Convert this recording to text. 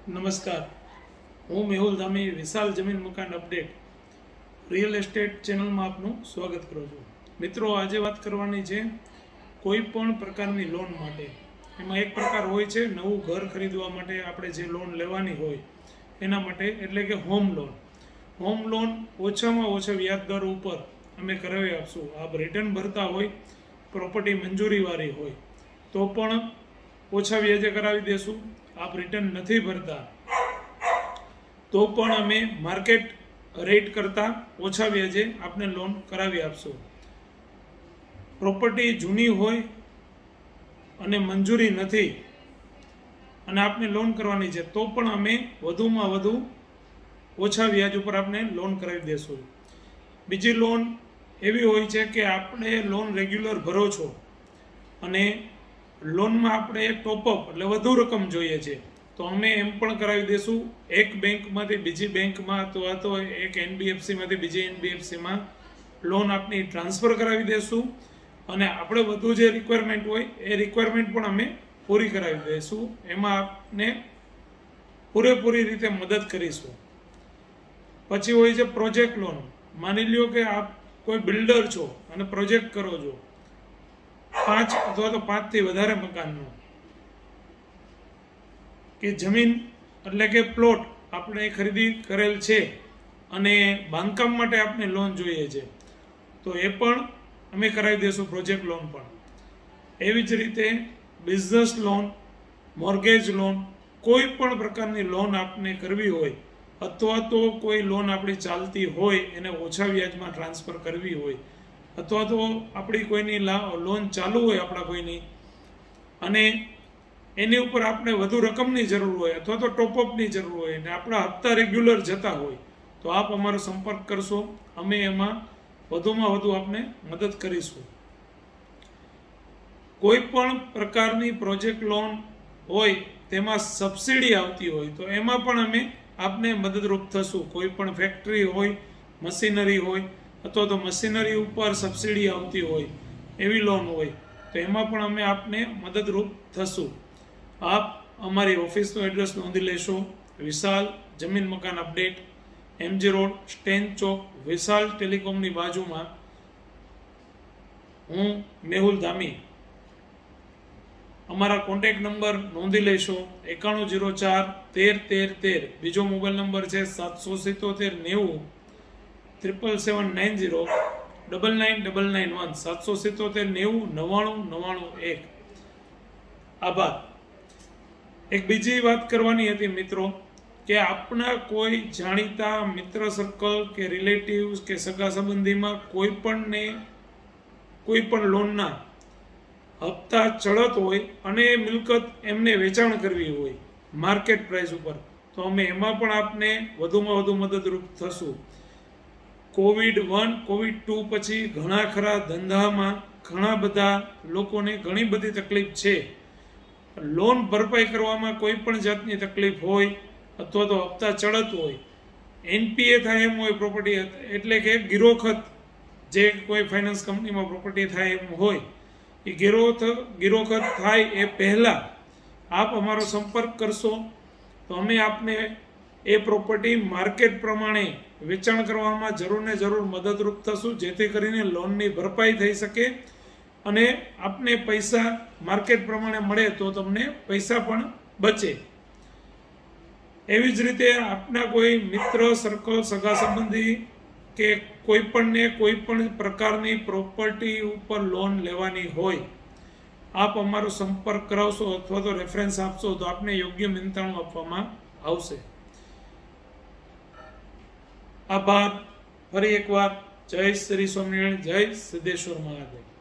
નમસ્કાર, હું મેહુલ ધામી વિશાલ જમીન મકાન અપડેટ રિયલ એસ્ટેટ ચેનલમાં આપનું સ્વાગત કરું છું. મિત્રો, આજે વાત કરવાની છે કોઈ પણ પ્રકારની લોન માટે. એમાં એક પ્રકાર હોય છે નવું ઘર ખરીદવા માટે આપણે જે લોન લેવાની હોય એના માટે, એટલે કે હોમ લોન. હોમ લોન ઓછામાં ઓછા વ્યાજદર ઉપર અમે કરાવી આપશું. આપ રિટર્ન ભરતા હોય, પ્રોપર્ટી મંજૂરીવાળી હોય તો પણ ઓછા વ્યાજે કરાવી દેશું. આપ રિટર્ન નથી ભરતા તો પણ અમે માર્કેટ રેટ કરતાં ઓછા વ્યાજે આપને લોન કરાવી આપશું. પ્રોપર્ટી જૂની હોય અને મંજૂરી નથી અને આપને લોન કરવાની છે તો પણ અમે વધુમાં વધુ ઓછા વ્યાજ ઉપર આપને લોન કરાવી દેશું. બીજી લોન એવી હોય છે કે આપણે લોન રેગ્યુલર ભરો છો અને લોનમાં આપણે ટોપઅપ એટલે વધુ રકમ જોઈએ છે તો અમે એમ પણ કરાવી દઈશું. એક બેંકમાંથી બીજી બેંકમાં અથવા તો એક એનબીએફસીમાંથી બીજી એનબીએફસીમાં લોન આપની ટ્રાન્સફર કરાવી દઈશું અને આપણે વધુ જે રિક્વાયરમેન્ટ હોય એ રિક્વાયરમેન્ટ પણ અમે પૂરી કરાવી દઈશું. એમાં આપને પૂરેપૂરી રીતે મદદ કરીશું. પછી હોય છે પ્રોજેક્ટ લોન. માની લ્યો કે આપ કોઈ બિલ્ડર છો અને પ્રોજેક્ટ કરો છો 5 અથવા તો 5 થી વધારે મકાનનો, કે જમીન એટલે કે પ્લોટ આપણે ખરીદી કરેલ છે અને બાંધકામ માટે આપણે લોન જોઈએ છે તો એ પણ અમે કરાવી દઈશું, પ્રોજેક્ટ લોન પણ. એવી જ રીતે બિઝનેસ લોન, મોર્ગેજ લોન, કોઈ પણ પ્રકારની લોન આપને કરવી હોય અથવા તો કોઈ લોન આપણી ચાલતી હોય એને ઓછા વ્યાજમાં ટ્રાન્સફર કરવી હોય અથવા તો આપણી કોઈની લોન ચાલુ હોય આપણા કોઈની અને એની ઉપર આપણે વધુ રકમની જરૂર હોય અથવા તો ટોપઅપની જરૂર હોય અને આપણા હપ્તા રેગ્યુલર જતા હોય તો આપ અમારો સંપર્ક કરશો. અમે એમાં વધુમાં વધુ આપને મદદ કરીશું. કોઈ પણ પ્રકારની પ્રોજેક્ટ લોન હોય તેમાં સબસિડી આવતી હોય તો એમાં પણ અમે આપને મદદરૂપ થશું. કોઈ પણ ફેક્ટરી હોય, મશીનરી હોય અથવા તો મશીનરી ઉપર સબસિડી આવતી હોય એવી લોન હોય તો એમાં પણ અમે આપને મદદરૂપ થશું. આપ અમારી ઓફિસનું એડ્રેસ નોંધી લેશો. વિશાલ જમીન મકાન અપડેટ, MG રોડ, સ્ટેન ચોક, વિશાલ ટેલિકોમની બાજુમાં. હું મેહુલ ધામી. અમારા કોન્ટેક્ટ નંબર નોંધી લેશો 9104131313. બીજો મોબાઈલ નંબર છે 77790 77790 99991 77790 આભાર. એક બીજી વાત કરવાની હતી મિત્રો કે આપના કોઈ જાણીતા મિત્ર સર્કલ કે રિલેટિવ્સ કે સગા સંબંધીમાં કોઈ પણ લોનના હપ્તા ચડત હોય અને મિલકત એમને વેચાણ કરવી હોય માર્કેટ પ્રાઇસ ઉપર તો અમે એમાં પણ આપને વધુમાં વધુ મદદરૂપ થશું. COVID-1, COVID-2 પછી ઘણા ખરા ધંધામાં ઘણા બધા લોકોને ઘણી બધી તકલીફ છે. લોન ભરપાઈ કરવામાં કોઈ પણ જાતની તકલીફ હોય અથવા તો હપ્તા ચડત હોય, NPA થાય એમ હોય પ્રોપર્ટી, એટલે કે ગિરોખત, જે કોઈ ફાઇનાન્સ કંપનીમાં પ્રોપર્ટી થાય એમ હોય એ ગિરોખત થાય એ પહેલાં આપ અમારો સંપર્ક કરશો તો અમે આપને એ પ્રોપર્ટી માર્કેટ પ્રમાણે વેચાણ કરવામાં જરૂર ને જરૂર મદદરૂપ થશું, જેથી કરીને લોનની ભરપાઈ થઈ શકે અને આપને પૈસા માર્કેટ પ્રમાણે મળે તો તમને પૈસા પણ બચે. એવી જ રીતે આપના કોઈ મિત્ર સર્કલ, સગા સંબંધી કે કોઈ પણ પ્રકારની પ્રોપર્ટી ઉપર લોન લેવાની હોય આપ અમારો સંપર્ક કરાવશો અથવા તો રેફરન્સ આપશો તો આપને યોગ્ય મહેનતાણું આપવામાં આવશે. આભાર. ફરી એકવાર જય શ્રી સ્વામિનારાયણ, જય સિદ્ધેશ્વર મહાદેવ.